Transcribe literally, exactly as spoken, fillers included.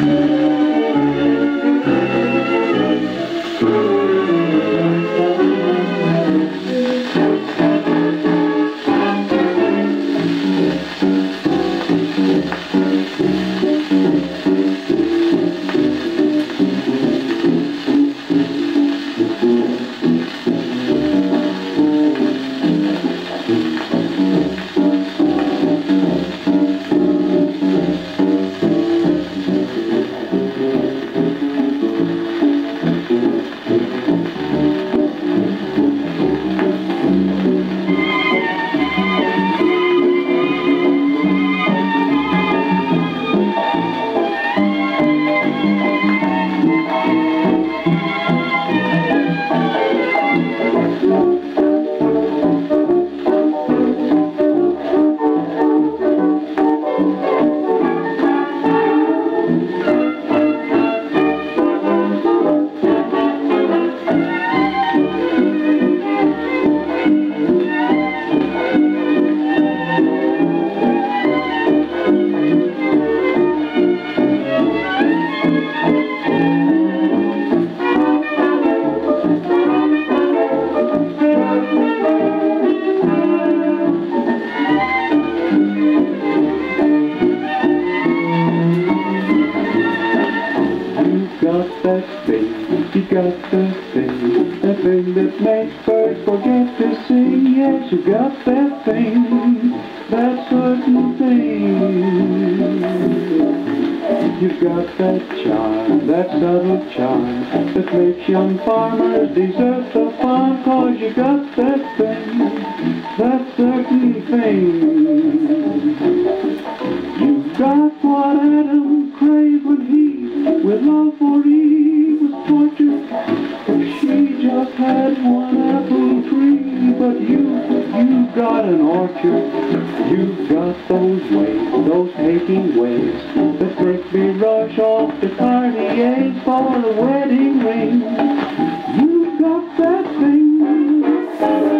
got that thing, you got that thing, that thing that makes birds forget to sing. Yes, you got that thing, that certain thing. You've got that charm, that subtle charm, that makes young farmers desert the farm. Cause you got that thing, that certain thing. You've got what Adam craved when he, with love for Eve, was tortured. She just had one apple tree, but you, you've got an orchard. You've got those ways, those taking ways, that make me rush off to Cartier's for a wedding ring. You've got that thing.